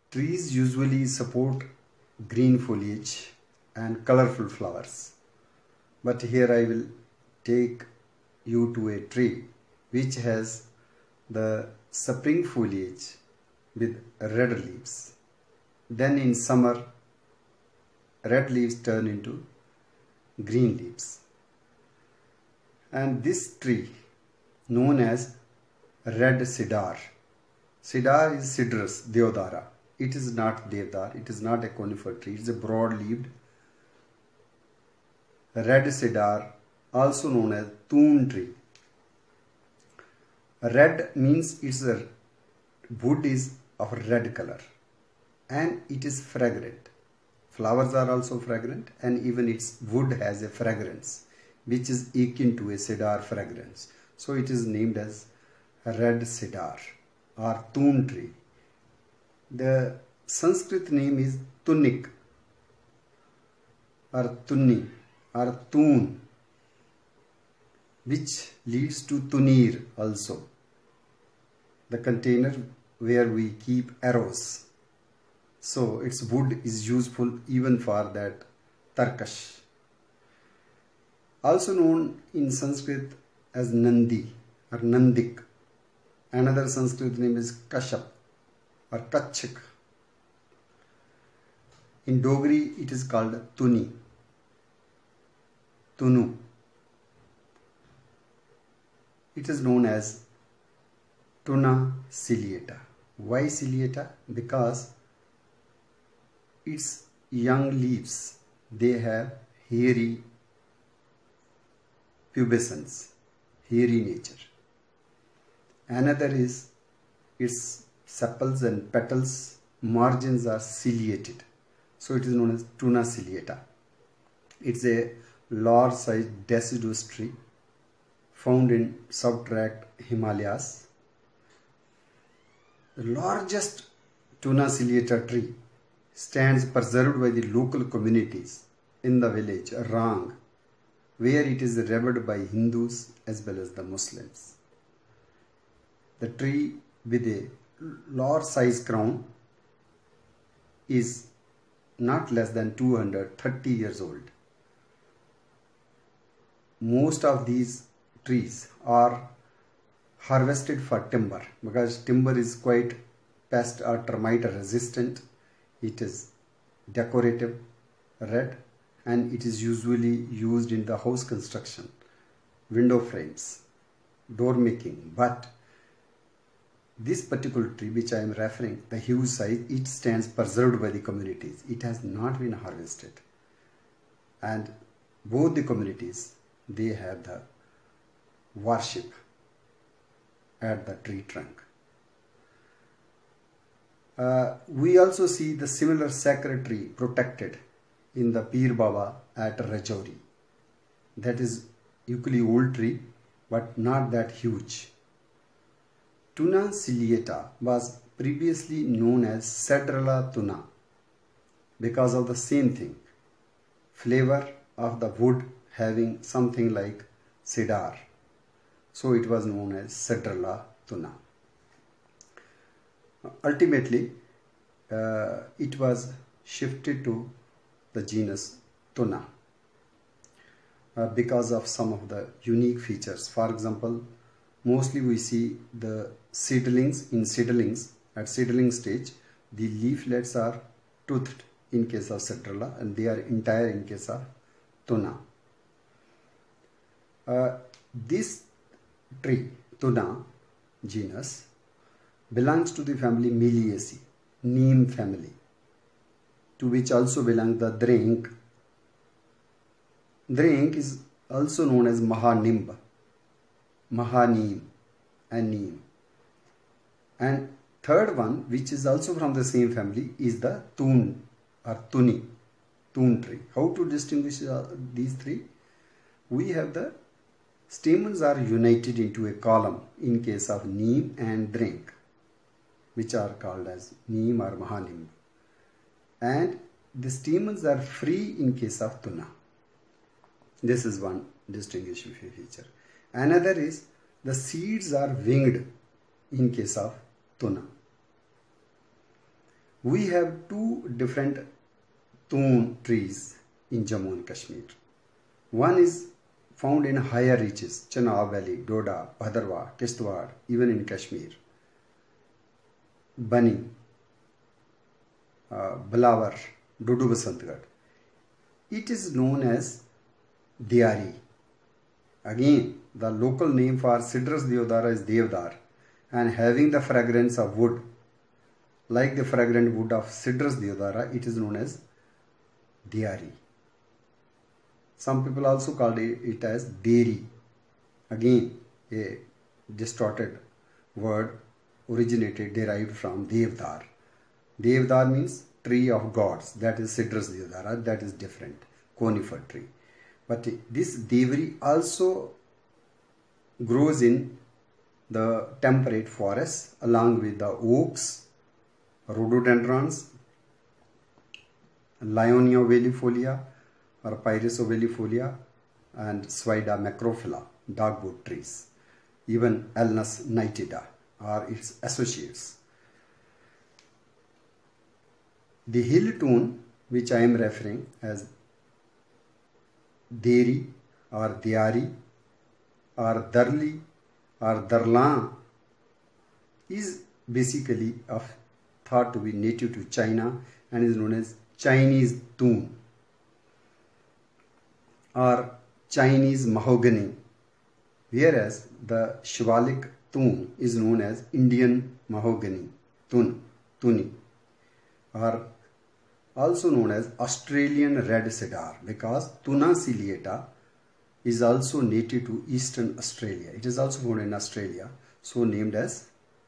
Trees usually support green foliage and colorful flowers. But here I will take you to a tree which has the spring foliage with red leaves. Then in summer, red leaves turn into green leaves. And this tree, known as red cedar. Cedar is Cedrus deodara. It is not Devdar, it is not a conifer tree, it is a broad-leaved red cedar, also known as thorn tree. Red means its wood is of red color and it is fragrant. Flowers are also fragrant and even its wood has a fragrance which is akin to a cedar fragrance. So it is named as red cedar or thorn tree. The Sanskrit name is Tunik or Tunni or Tun, which leads to Tunir also, the container where we keep arrows. So its wood is useful even for that Tarkash. Also known in Sanskrit as Nandi or Nandik. Another Sanskrit name is Kashap or Kachik. In Dogri it is called Tuni, Tunu. It is known as Tuna ciliata. Why ciliata? Because its young leaves, they have hairy pubescence, hairy nature. Another is its sepals and petals margins are ciliated. So it is known as Tuna ciliata. It's a large sized deciduous tree found in subtract Himalayas. The largest Tuna ciliata tree stands preserved by the local communities in the village Rang, where it is revered by Hindus as well as the Muslims. The tree with a large size crown is not less than 230 years old. Most of these trees are harvested for timber because timber is quite pest or termite resistant. It is decorative, red, and it is usually used in the house construction, window frames, door making. But this particular tree which I am referring, the huge size, it stands preserved by the communities. It has not been harvested. And both the communities, they have the worship at the tree trunk. We also see the similar sacred tree protected in the Pir Baba at Rajouri. That is equally old tree but not that huge. Tuna ciliata was previously known as Cedrella tuna because of the same thing, flavor of the wood having something like cedar. So it was known as Cedrella tuna. Ultimately, it was shifted to the genus Tuna because of some of the unique features. For example, mostly we see the seedlings at seedling stage, the leaflets are toothed in case of Cedrella and they are entire in case of Tuna. This tree, Tuna genus, belongs to the family Meliaceae, neem family, to which also belong the drink. Drink is also known as Mahanimba, Mahaneem and neem. And third one, which is also from the same family, is the Tun or Tuni, Tun tree. How to distinguish these three? We have the stamens are united into a column in case of neem and drink, which are called as neem or Mahaneem. And the stamens are free in case of Tuna. This is one distinguishing feature. Another is the seeds are winged in case of Tuna. We have two different thun trees in Jammu and Kashmir. One is found in higher reaches, Chenab Valley, Doda, Bhadarwah, Kishtwar, even in Kashmir. Bani, Bilawar, Dudu Basantgarh. It is known as Deari. Again, the local name for Citrus deodara is Devdar, and having the fragrance of wood, like the fragrant wood of Citrus deodara, it is known as Deari. Some people also called it as Deri. Again, a distorted word derived from Devdar. Devdar means tree of gods, that is Citrus deodara, that is different, conifer tree. But this Devari also grows in the temperate forests along with the oaks, rhododendrons, Lionia ovallifolia or Pyrus ovallifolia, and Swida macrophylla, dogwood trees. Even Alnus nitida are its associates. The hill thun, which I am referring as Deri or Deari or Darli or Darlan, is basically thought to be native to China and is known as Chinese thun or Chinese mahogany, whereas the Shivalik thun is known as Indian mahogany, tuni, or also known as Australian red cedar, because Tuna ciliata is also native to Eastern Australia. It is also found in Australia, so named as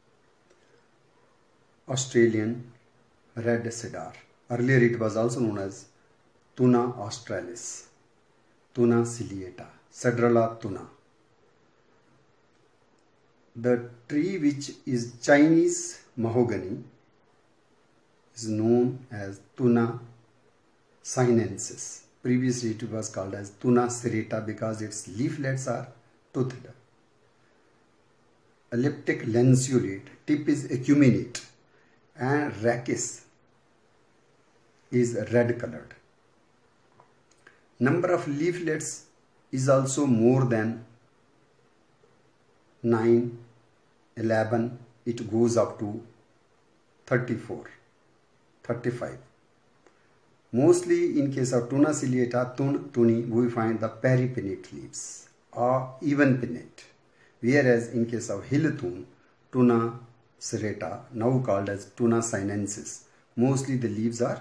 Australian red cedar. Earlier it was also known as Tuna australis, Tuna ciliata, Cedrela tuna. The tree which is Chinese mahogany is known as Tuna sinensis. Previously it was called as Tuna serrata because its leaflets are toothed. Elliptic lanceolate, tip is acuminate, and rachis is red colored. Number of leaflets is also more than 9, 11, it goes up to 34, 35. Mostly in case of Tuna ciliata, tuni, we find the peripinnate leaves or even pinnate. Whereas in case of hill thun, Tuna serrata, now called as Tuna sinensis, mostly the leaves are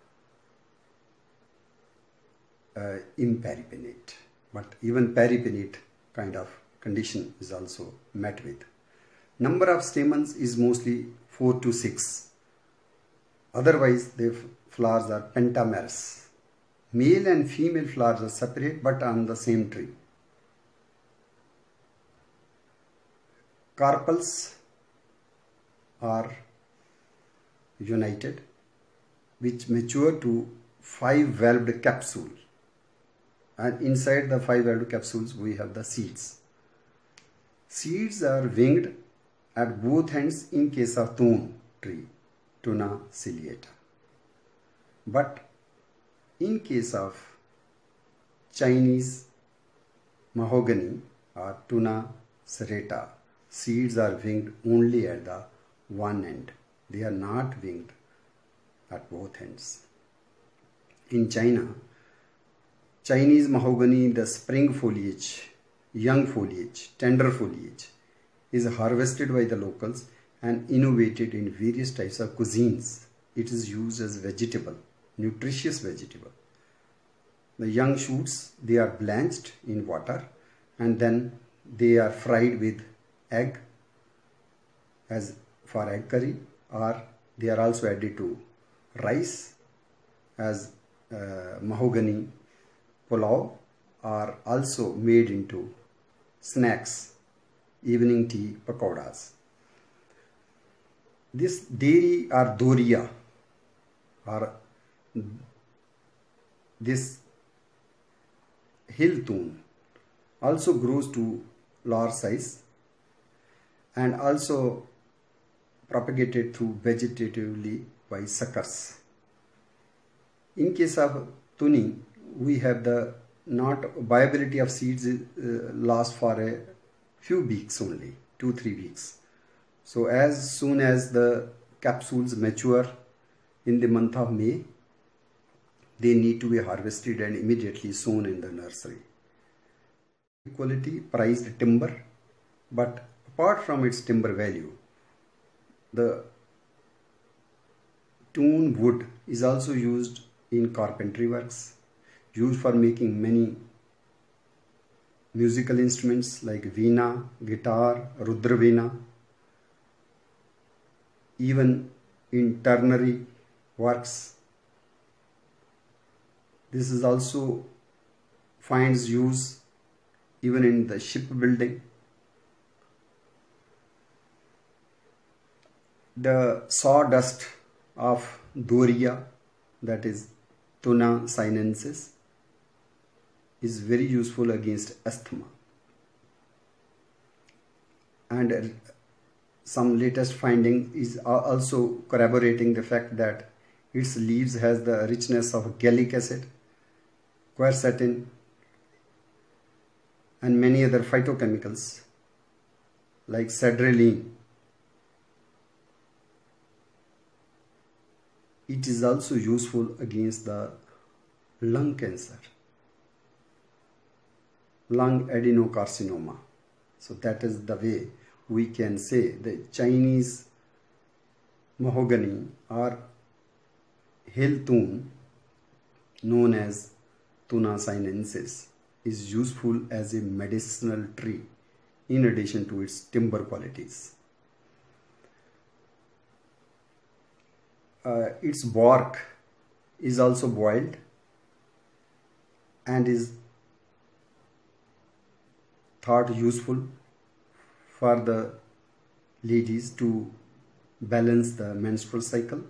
imperipinnate. But even peripinnate kind of condition is also met with. Number of stamens is mostly 4 to 6. Otherwise, the flowers are pentamerous. Male and female flowers are separate but on the same tree. Carpels are united, which mature to 5-valved capsule, and inside the 5-valved capsules we have the seeds. Seeds are winged at both ends in case of thun tree, Tuna ciliata. But in case of Chinese mahogany or Tuna serrata, seeds are winged only at the one end. They are not winged at both ends. In China, Chinese mahogany, the spring foliage, young foliage, tender foliage is harvested by the locals and innovated in various types of cuisines. It is used as vegetable, nutritious vegetable. The young shoots, they are blanched in water and then they are fried with egg as for egg curry, or they are also added to rice as mahogany pulao, or also made into snacks, evening tea, pakoras. This deri or doria or this hill thun also grows to large size and also propagated through vegetatively by suckers. In case of tuni, we have the not viability of seeds last for a few weeks only, 2-3 weeks. So as soon as the capsules mature in the month of May, they need to be harvested and immediately sown in the nursery. Quality prized timber, but apart from its timber value, the tun wood is also used in carpentry works, used for making many musical instruments like veena, guitar, rudra veena, even in ternary works. This is also finds use even in the shipbuilding. The sawdust of Doria, that is Tuna sinensis, is very useful against asthma. And some latest finding is also corroborating the fact that its leaves has the richness of gallic acid, quercetin, and many other phytochemicals like cedrelene. It is also useful against the lung cancer, lung adenocarcinoma. So that is the way we can say the Chinese mahogany or hill tun, known as Tuna sinensis, is useful as a medicinal tree in addition to its timber qualities. Its bark is also boiled and is thought useful for the ladies to balance the menstrual cycle.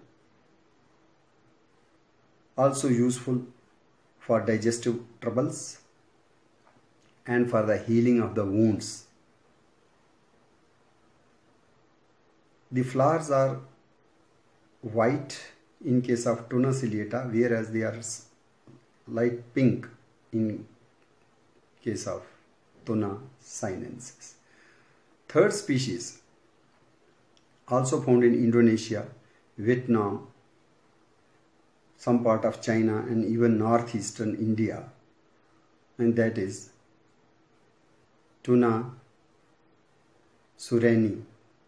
Also useful for digestive troubles and for the healing of the wounds. The flowers are white in case of Tuna ciliata, whereas they are light pink in case of Tuna sinensis. Third species, also found in Indonesia, Vietnam, some part of China, and even northeastern India, and that is Tuna surani.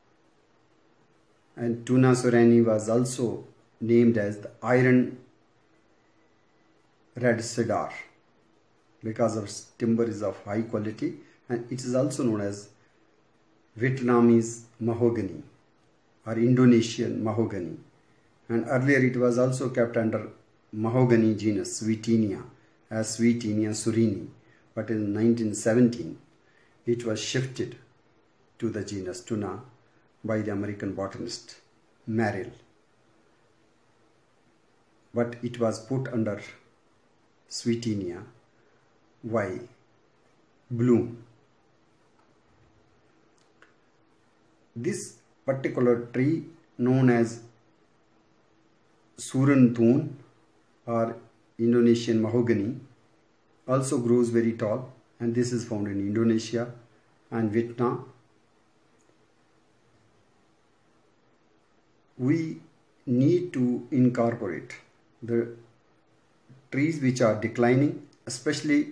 And Tuna surani was also named as the iron red cedar because of its timber is of high quality, and it is also known as Vietnamese mahogany or Indonesian mahogany. And earlier it was also kept under mahogany genus Swietenia as Swietenia surini, but in 1917 it was shifted to the genus Tuna by the American botanist Merrill, but it was put under Swietenia Y. Bloom. This particular tree, known as Suran Tun or Indonesian mahogany, also grows very tall, and this is found in Indonesia and Vietnam. We need to incorporate the trees which are declining, especially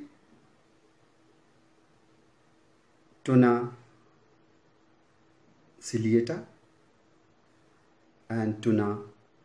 Tuna ciliata and Tuna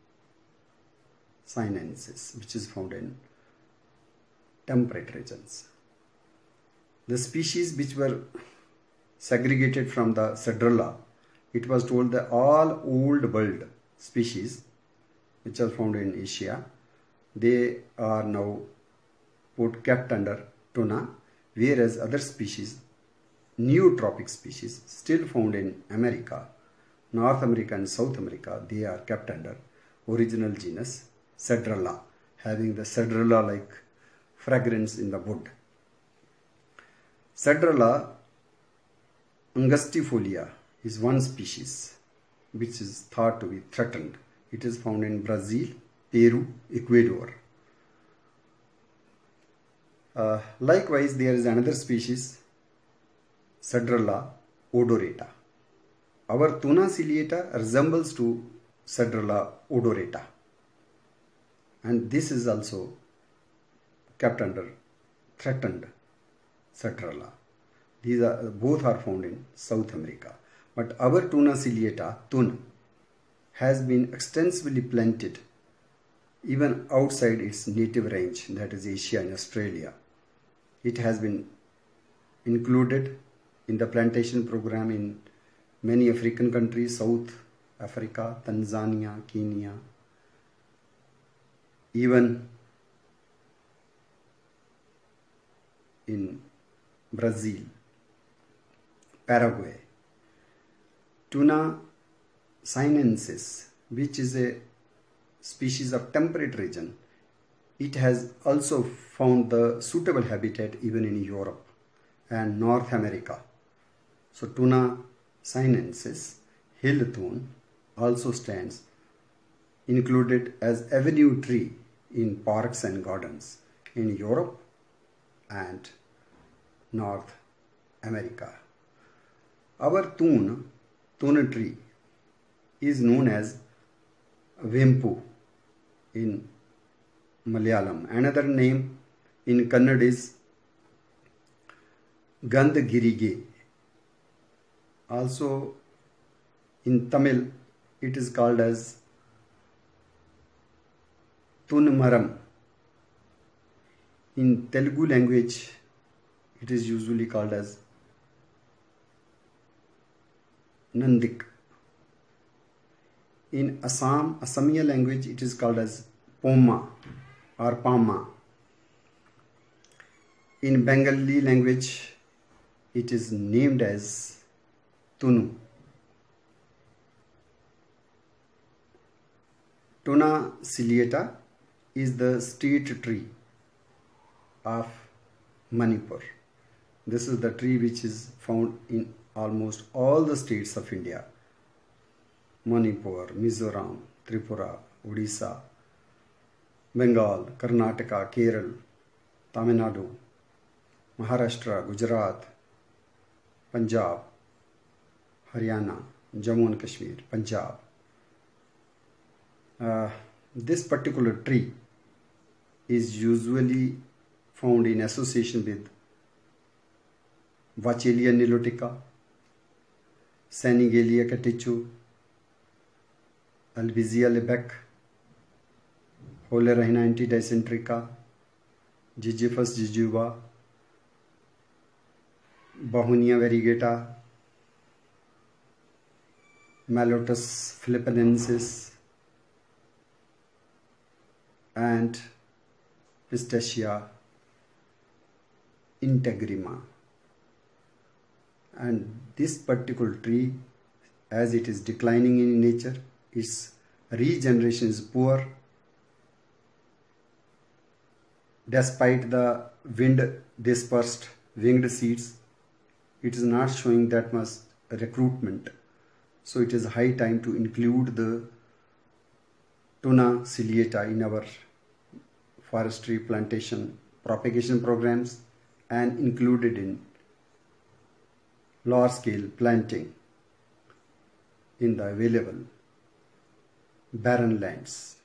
sinensis, which is found in temperate regions. The species which were segregated from the Cedrela, it was told that all old world species which are found in Asia, they are now kept under Tuna, whereas other species, new tropic species still found in America, North America and South America, they are kept under original genus Cedrela, having the Cedrela-like fragrance in the wood. Cedrela angustifolia is one species which is thought to be threatened It is found in Brazil, Peru, Ecuador. Likewise, there is another species, Cedrela odorata. Our tuna ciliata resembles to Cedrela odorata, and this is also kept under threatened Cedrela. These are both are found in South America. But our tuna ciliata, tun, has been extensively planted even outside its native range, that is Asia and Australia. It has been included in the plantation program in many African countries, South Africa, Tanzania, Kenya, even in Brazil, Paraguay. Tuna sinensis, which is a species of temperate region, it has also found the suitable habitat even in Europe and North America. So Tuna sinensis, hill thorn, also stands included as avenue tree in parks and gardens in Europe and North America. Our tun tree is known as Vempu in Malayalam. Another name in Kannada is Gandhagirige. Also in Tamil it is called as Tunmaram. In Telugu language it is usually called as Nandik. In Assamiya language it is called as Poma or Pama. In Bengali language it is named as Tunu. Tuna ciliata is the state tree of Manipur. This is the tree which is found in almost all the states of India. Manipur, Mizoram, Tripura, Odisha, Bengal, Karnataka, Kerala, Tamil Nadu, Maharashtra, Gujarat, Punjab, Haryana, Jammu and Kashmir, Punjab. This particular tree is usually found in association with Vachelia nilotica, Senigelia catichu, Albizia lebec, Holerina antidysentrica, Gigiphus jujuba, Bahunia variegata, Malotus philippensis, and Pistacia integrima. And this particular tree, as it is declining in nature, its regeneration is poor. Despite the wind dispersed winged seeds, it is not showing that much recruitment. So it is high time to include the Tuna ciliata in our forestry plantation propagation programs and included in large scale planting in the available barren lands.